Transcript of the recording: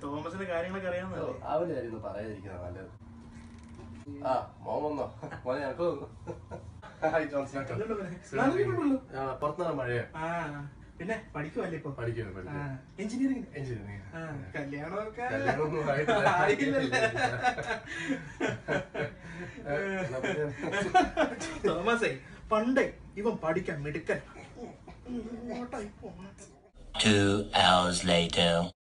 തോമസിന്റെ കാര്യങ്ങളൊക്കെ അറിയാവുന്നല്ലോ. അവന്റെ കാര്യം പറയാതിരിക്കുന്ന നല്ലത്. ആ മോമൊന്നോ മോനെ ഞങ്ങൾക്ക് പുറത്തുനിന്ന് മഴയാ. പിന്നെ പഠിക്കുവല്ലേ ഇപ്പൊ? പഠിക്കുന്നു. എഞ്ചിനീയറിംഗ്. കല്യാണമൊക്കെ തോമസേ പണ്ടേ ഇവൻ പഠിക്കാൻ മിടുക്കൻ. 2 hours later.